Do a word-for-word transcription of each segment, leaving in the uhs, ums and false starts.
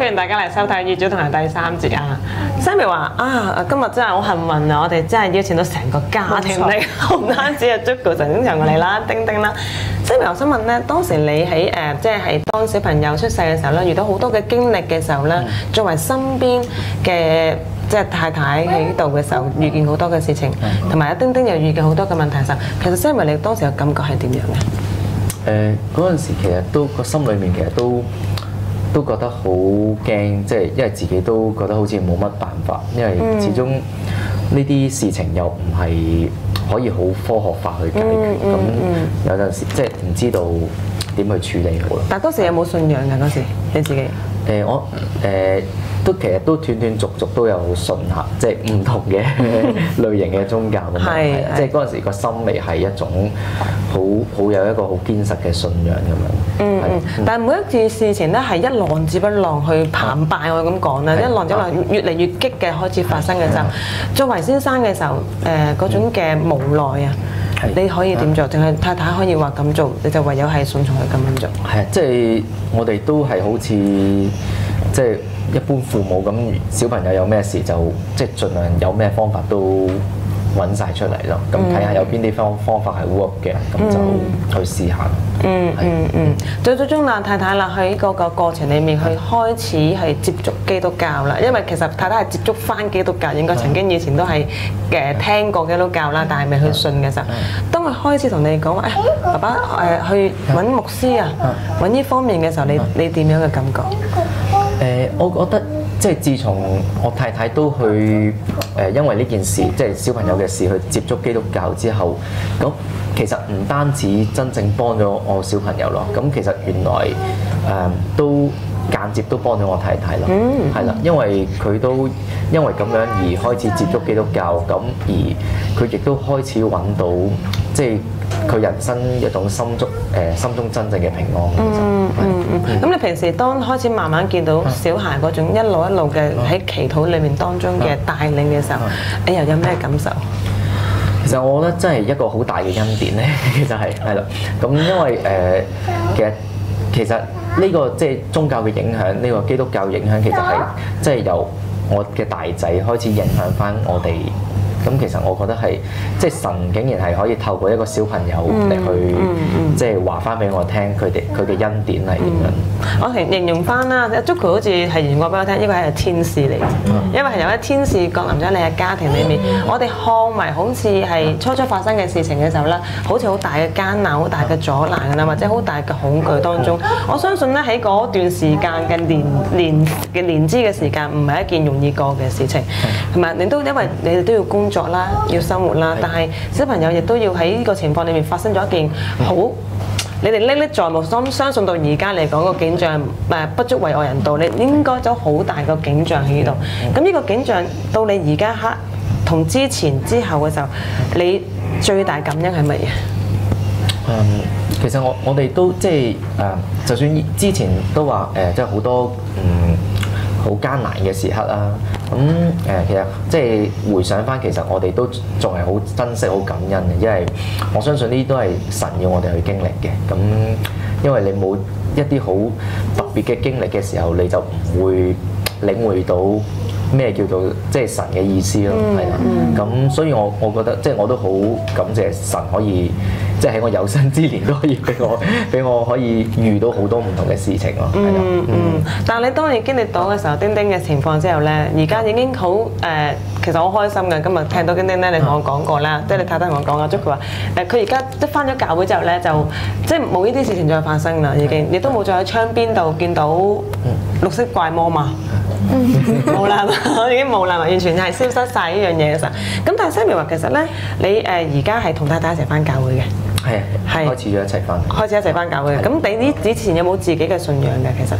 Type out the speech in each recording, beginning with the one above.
歡迎大家嚟收睇二組同埋第三節啊 ！Sammy 話啊，今日真係好幸運啊！我哋真係邀請到成個家庭嚟，唔單止係 Jojo 曾經上過嚟啦，丁丁啦。Sammy，我想問咧，當時你喺誒、呃、即係係當小朋友出世嘅時候咧，遇到好多嘅經歷嘅時候咧，作為身邊嘅即係太太喺度嘅時候，遇見好多嘅事情，同埋阿丁丁又遇見好多嘅問題嘅時候，其實 Sammy 你當時嘅感覺係點樣嘅？ 誒嗰陣時其實都個心裏面其實都都覺得好驚，即係因為自己都覺得好似冇乜辦法，因為始終呢啲事情又唔係可以好科學化去解決，咁、嗯嗯嗯、有陣時即係唔知道點去處理好啦。 但係嗰時有冇信仰㗎？嗰時你自己？誒、 呃、我誒。呃都其實都斷斷續續都有信下，即係唔同嘅類型嘅宗教咁樣，係即係嗰陣時個心理係一種好好有一個好堅實嘅信仰咁樣。嗯嗯。但係每一件事情咧係一浪接一浪去澎湃，我咁講啦，一浪接一浪越嚟越激嘅開始發生嘅時候，作為先生嘅時候，誒嗰種嘅無奈啊，你可以點做？定係太太可以話咁做，你就唯有係順從佢咁樣做。係啊，即係我哋都係好似即係。一般父母咁，小朋友有咩事就即係盡量有咩方法都揾晒出嚟咯。咁睇下有邊啲方方法係 work 嘅，咁就去試下。 嗯嗯嗯。最最終啦，太太啦喺嗰個過程裡面，去開始係接觸基督教啦。因為其實太太係接觸翻基督教，應該曾經以前都係誒聽過基督教啦，但係未去信嘅時候，當佢開始同你講話，誒爸爸誒去揾牧師啊，揾呢方面嘅時候，你你點樣嘅感覺？ 誒，我覺得即係自從我太太都去誒，因為呢件事，即係小朋友嘅事去接觸基督教之後，咁其實唔單止真正幫咗我小朋友咯，咁其實原來誒、呃、都間接都幫咗我太太咯，係啦、嗯，因為佢都因為咁樣而開始接觸基督教，咁而佢亦都開始揾到即係佢人生一種心中誒、呃、心中真正嘅平安。 嗯嗯嗯。咁你平時當開始慢慢見到小孩嗰種一路一路嘅喺祈禱裏面當中嘅帶領嘅時候，你又有咩感受？ 其實我覺得真係一個好大嘅恩典咧，其實係係啦。咁因為誒、呃、其實其實呢個即係宗教嘅影響，呢個基督教嘅影響其實係即係由我嘅大仔開始影響翻我哋。咁其實我覺得係，即係神竟然係可以透過一個小朋友嚟去，即係話翻俾我聽，佢哋佢嘅恩典係點樣。 我形形容翻啦，阿 Jojo 好似係形容過俾我聽，呢個係天使嚟嘅，因為係有一天使降臨咗你嘅家庭裏面。我哋看為好似係初初發生嘅事情嘅時候咧，好似好大嘅艱難、好大嘅阻攔㗎啦，或者好大嘅恐懼當中。我相信咧喺嗰段時間嘅年年嘅年資嘅時間，唔係一件容易過嘅事情，同埋你都因為你哋都要工作啦，要生活啦，但係小朋友亦都要喺呢個情況裏面發生咗一件好，你哋歷歷在目，相相信到而家嚟講個景象誒不足為外人道，你應該有好大個景象喺呢度。咁呢個景象到你而家刻同之前之後嘅時候，你最大感恩係乜嘢？ 嗯，其實我我哋都即係誒，就算之前都話誒，即係好多嗯好艱難嘅時刻啦。咁誒、呃，其實即係回想翻，其實我哋都仲係好珍惜、好感恩嘅，因為我相信呢啲都係神要我哋去經歷嘅。咁因為你冇一啲好特別嘅經歷嘅時候，你就唔會領會到咩叫做即係神嘅意思咯，係啦。咁、嗯、所以我我覺得即係我都好感謝神可以。即係喺我有生之年都可以俾我俾我可以遇到好多唔同嘅事情咯，係咯。 嗯嗯。但係你當你經歷到嘅時候，丁丁嘅情況之後咧，而家已經好誒、呃，其實好開心嘅。今日聽到丁丁咧，你同我講過啦，即係你太太同我講啊，即係佢話誒，佢而家即係返咗教會之後咧，就即係冇呢啲事情再發生啦，已經，亦都冇再喺窗邊度見到綠色怪魔嘛。冇啦，已經冇啦，完全係消失晒呢樣嘢嘅時候。咁但係 Sammy 話其實咧，你誒而家係同太太一齊返教會嘅。 係啊，係開始咗一齊返， 開始一齊返教會。咁你呢之前有冇自己嘅信仰嘅？其實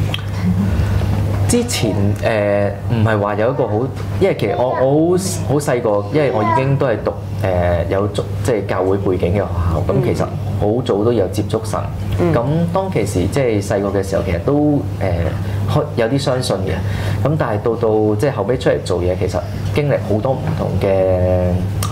之前誒唔係話有一個好，因為其實我我好好細個，因為我已經都係讀誒、呃、有即係教會背景嘅學校，咁、嗯、其實好早都有接觸神。咁、嗯、當其時即係細個嘅時候，其實都誒開、呃、有啲相信嘅。咁但係到到即係後尾出嚟做嘢，其實經歷好多唔同嘅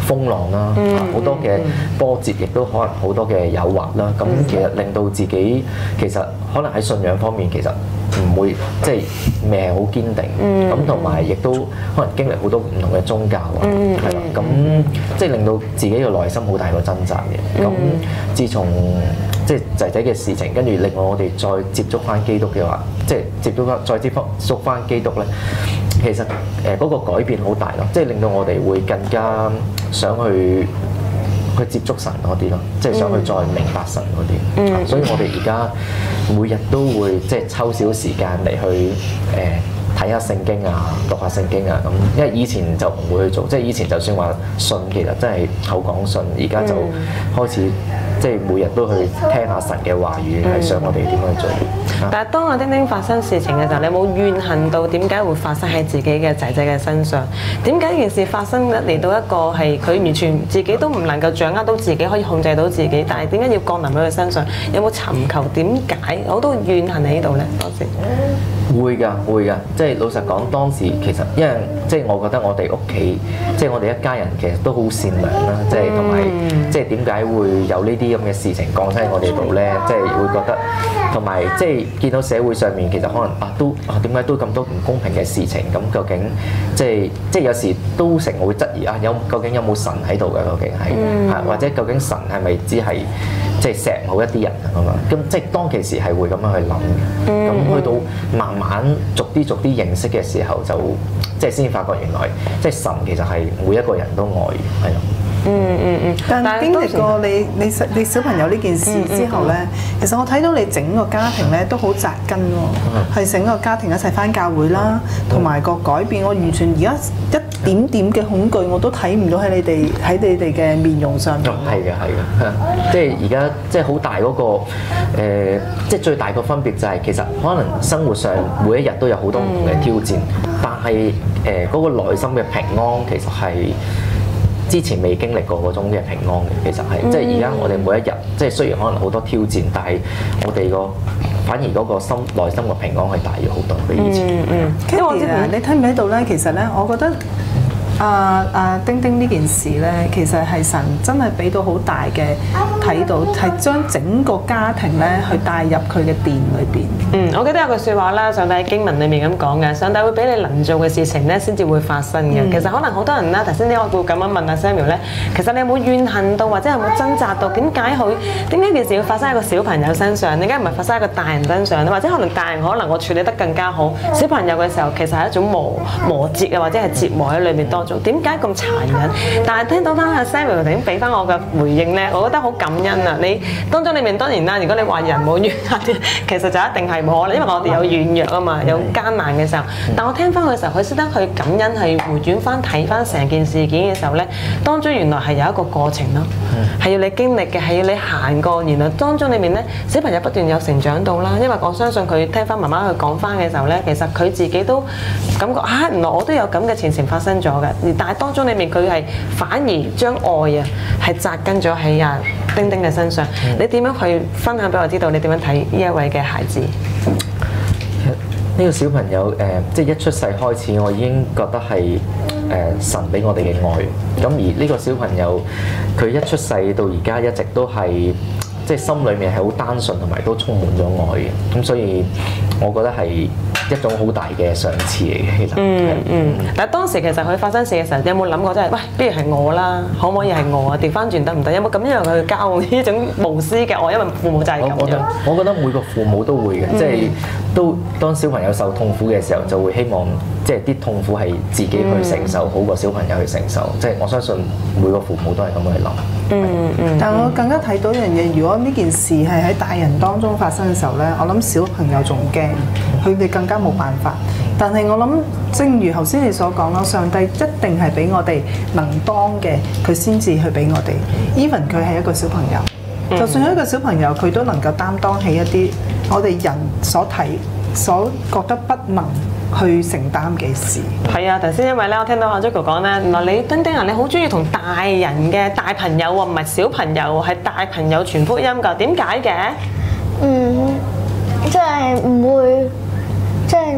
風浪啦，好多嘅波折，亦都可能好多嘅誘惑啦。咁其實令到自己其實可能喺信仰方面其實唔會即係未係好堅定，咁同埋亦都可能經歷好多唔同嘅宗教啊，係啦，咁即係令到自己嘅內心好大個掙扎嘅。咁自從即係仔仔嘅事情，跟住令我哋再接觸翻基督嘅話，即係接觸翻再接觸翻基督咧，其實誒嗰個改變好大咯，即係令到我哋會更加想去去接觸神嗰啲咯，即係想去再明白神嗰啲。嗯、所以我哋而家每日都會即係抽少時間嚟去誒睇下聖經啊，讀下聖經啊咁。因為以前就唔會去做，即係以前就算話信，其實真係口講信，而家就開始。即係每日都去聽下神嘅話語，係想我哋點樣做。 嗯、但係當阿丁丁發生事情嘅時候，你有冇怨恨到點解會發生喺自己嘅仔仔嘅身上？點解件事發生嚟到一個係佢完全自己都唔能夠掌握到自己，可以控制到自己，但係點解要降臨喺佢身上？有冇尋求點解？好多怨恨喺呢度咧，當時。 會㗎，會㗎，即係老實講，當時其實因為即係我覺得我哋屋企，即係我哋一家人其實都好善良啦，即係同埋即係點解會有呢啲咁嘅事情降喺我哋度咧？即係會覺得同埋即係見到社會上面其實可能啊都啊點解都咁多唔公平嘅事情？咁究竟即係即係有時都成日會質疑啊，有究竟有冇神喺度㗎？究竟係啊，或者究竟神係咪只係即係錫某一啲人啊嘛？咁即係當其時係會咁樣去諗嘅，咁、嗯、去到慢慢逐啲逐啲認識嘅時候，就即係先發覺原來即係神其實係每一個人都愛嘅，係咯。 嗯嗯嗯。 但係經歷過你你你小朋友呢件事之後咧，嗯嗯、其實我睇到你整個家庭咧都好扎根喎，係整、嗯、個家庭一齊返教會啦，同埋、嗯、個改變，我完全而家一點點嘅恐懼我都睇唔到喺你哋喺你哋嘅面容上面。 係嘅係嘅，即係而家即係好大嗰、那個、呃、即係最大個分別就係、是、其實可能生活上每一日都有好多唔同嘅挑戰，嗯、但係誒嗰個內心嘅平安其實係之前未經歷過嗰種嘅平安嘅，其實係、嗯、即係而家我哋每一日，即係雖然可能好多挑戰，但係我哋個反而嗰個心內心嘅平安係大咗好多比以前。 嗯嗯，因為我知你睇唔睇到咧？其實咧，我覺得。啊啊丁丁呢件事咧，其實係神真係俾到好大嘅睇到，係將整個家庭咧去帶入佢嘅殿裏邊。 嗯，我記得有句説話啦，上帝喺經文裏面咁講嘅，上帝會俾你能做嘅事情咧，先至會發生嘅。嗯、其實可能好多人啦，頭先呢我會咁樣問阿 Samuel 咧，其實你有冇怨恨到，或者有冇掙扎到？點解佢點解件事要發生喺個小朋友身上？點解唔係發生喺個大人身上咧？或者可能大人可能我處理得更加好，小朋友嘅時候其實係一種磨磨折啊，或者係折磨喺裏面當。點解咁殘忍？但係聽到翻阿 Samuel 頭先俾翻我嘅回應咧，我覺得好感恩啊！你當中裏面當然啦，如果你話人冇怨恨，其實就一定係冇可能，因為我哋有軟弱啊嘛，有艱難嘅時候。但我聽翻佢嘅時候，佢識得去感恩，係回轉翻睇翻成件事件嘅時候咧，當中原來係有一個過程咯，係要你經歷嘅，係要你行過。原來當中裏面咧，小朋友不斷有成長到啦。因為我相信佢聽翻媽媽去講翻嘅時候咧，其實佢自己都感覺啊，原來我都有咁嘅前程發生咗嘅。但係當中裡面佢係反而將愛啊係扎根咗喺阿丁丁嘅身上。嗯、你點樣去分享俾我知道？你點樣睇呢一位嘅孩子？ 呢個小朋友誒、呃，即係一出世開始，我已經覺得係誒、呃、神俾我哋嘅愛。咁而呢個小朋友，佢一出世到而家一直都係即係心裡面係好單純，同埋都充滿咗愛嘅。咁所以我覺得係一種好大嘅賞賜嚟嘅，其實。嗯嗯。 但係當時其實佢發生事嘅時候，有冇諗過真係，喂，不如係我啦，可唔可以係我啊？調翻轉得唔得？有冇咁樣去教呢種無私嘅愛？因為父母就係咁樣。我覺得， 我覺得每個父母都會嘅，即係、嗯、都當小朋友受痛苦嘅時候，就會希望即係啲痛苦係自己去承受，好過小朋友去承受。即係、嗯、我相信每個父母都係咁去諗。 嗯嗯。但係我更加睇到一樣嘢，如果呢件事係喺大人當中發生嘅時候咧，我諗小朋友仲驚，佢哋更加冇辦法。但係我諗，正如頭先你所講啦，上帝一定係俾我哋能當嘅，佢先至去俾我哋。Even 佢係一個小朋友，嗯、就算係一個小朋友，佢都能夠擔當起一啲我哋人所睇、所覺得不能去承擔嘅事。 係啊，頭先因為咧，我聽到阿 Jaco 講咧，原來你丁丁啊，你好中意同大人嘅大朋友喎，唔係小朋友，係大朋友傳福音㗎。點解嘅？ 嗯，即係唔會，即係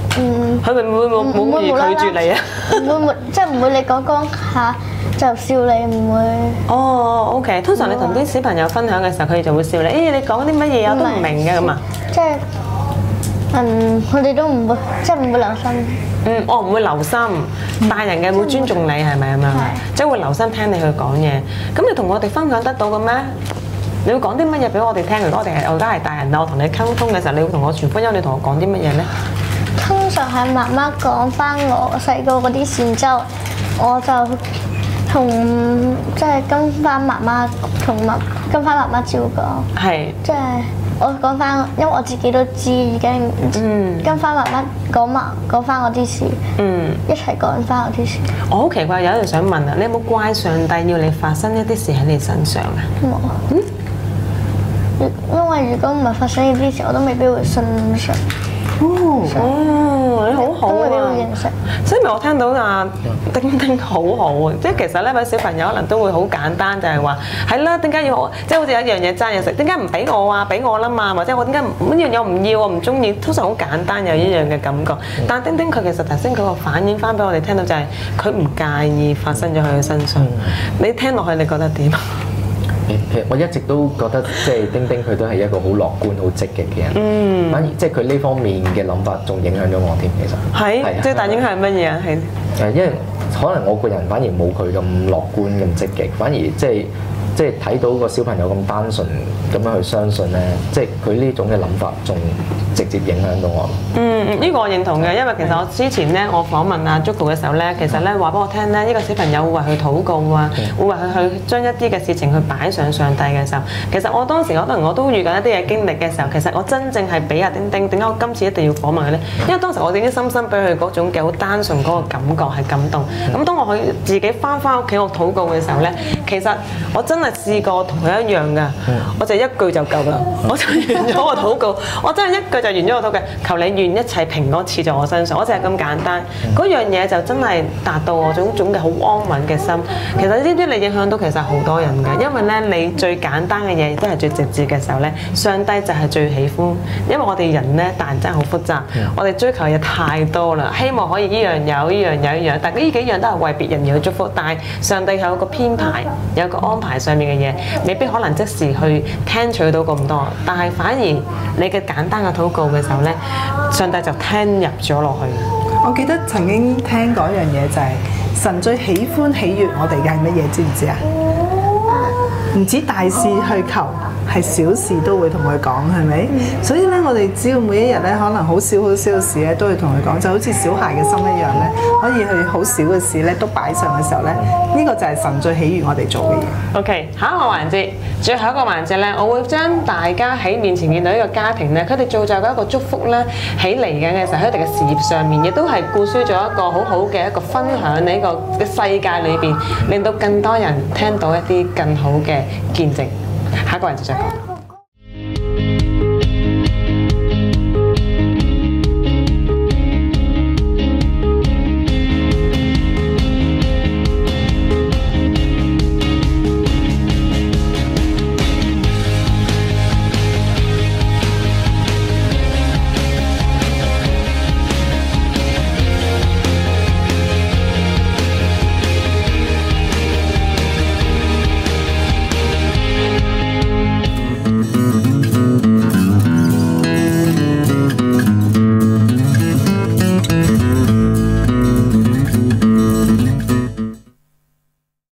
嗯， 佢會唔會冇冇故意拒絕你啊？ 唔會冇，即係唔會你講講下就笑你，唔會。 哦，OK。通常你同啲小朋友分享嘅時候，佢哋就會笑你。誒，你講啲乜嘢我都唔明嘅咁啊？ 即係嗯，佢哋都唔會，即係唔會留心。 嗯，我唔會留心，大人嘅會尊重你係咪咁樣？即係會留心聽你去講嘢。咁你同我哋分享得到嘅咩？你會講啲乜嘢俾我哋聽？如果我哋係我而家係大人啦，我同你溝通嘅時候，你會同我傳福音，你同我講啲乜嘢咧？ 通常係媽媽講翻我細個嗰啲事之後，我就同即係跟翻媽媽同媽跟翻媽媽照講。係。即係我講翻，因為我自己都知已經，嗯，跟翻媽媽講埋講翻我啲事，嗯，一齊講翻我啲事。 我好奇怪，有一樣想問啊，你有冇怪上帝要你發生一啲事喺你身上啊？ 冇。嗯。因為如果唔係發生呢啲事，我都未必會信上。 哦，哦，你好好啊！ 都未必會認識。 所以咪我聽到阿丁丁好好啊！即係其實呢位小朋友可能都會好簡單，就係話係啦，點解要我？即係好似有一樣嘢爭嘢食，點解唔俾我啊？俾我啦嘛，或者我點解呢樣嘢我唔要，我唔中意？通常好簡單有一樣嘅感覺。但係丁丁佢其實頭先佢個反映翻俾我哋聽到就係佢唔介意發生咗喺佢身上。你聽落去你覺得點？ 其實我一直都覺得即係丁丁佢都係一個好樂觀、好積極嘅人。嗯，反而即係佢呢方面嘅諗法仲影響咗我添。其實係最大影響係乜嘢啊？係誒，因為可能我個人反而冇佢咁樂觀、咁積極，反而即係即係睇到個小朋友咁單純咁樣去相信咧，即係佢呢種嘅諗法仲直接影響到我。 嗯，呢個我認同嘅，因為其實我之前咧，我訪問阿 Jojo 嘅時候咧，其實咧話俾我聽咧，呢個小朋友會為佢禱告啊，會為佢去將一啲嘅事情去擺上上帝嘅時候，其實我當時可能我都遇緊一啲嘢經歷嘅時候，其實我真正係俾阿丁丁，點解我今次一定要訪問佢咧？因為當時我已經深深俾佢嗰種嘅好單純嗰個感覺係感動。咁當我去自己翻返屋企我禱告嘅時候咧，其實我真係試過同佢一樣㗎，我就一句就夠啦，我就完咗我禱告，我真係一句就完咗我禱告，求你願一切平安賜在我身上，我就係咁簡單。嗰樣嘢就真係達到我種種嘅好安穩嘅心。其實呢啲你影響到其實好多人㗎，因為咧你最簡單嘅嘢都係最直接嘅時候咧，上帝就係最喜歡。因為我哋人咧大人真係好複雜，我哋追求嘅嘢太多啦，希望可以依樣有依樣有依樣，但係呢幾樣都係為別人而去祝福。但係上帝有個編排，有個安排上面嘅嘢，未必可能即時去聽取到咁多，但係反而你嘅簡單嘅禱告嘅時候咧，上帝就聽入咗落去。 我記得曾經聽過一樣嘢就係、是、神最喜歡喜悅我哋嘅係乜嘢？知唔知啊？唔止大事去求，係小事都會同佢講，係咪？嗯、所以咧，我哋只要每一日咧，可能好少好少嘅事咧，都會同佢講，就好似小孩嘅心一樣咧，可以去好少嘅事咧都擺上嘅時候咧，呢、這個就係神最喜悅我哋做嘅嘢。 OK，下一個環節，最後一個環節咧，我會將大家喺面前見到一個家庭咧，佢哋造就嘅一個祝福咧，起嚟緊嘅時候喺佢哋嘅事業上面，亦都係灌輸咗一個好好嘅一個分享喺呢個嘅世界裏邊，令到更多人聽到一啲更好嘅見證。下一個環節再講。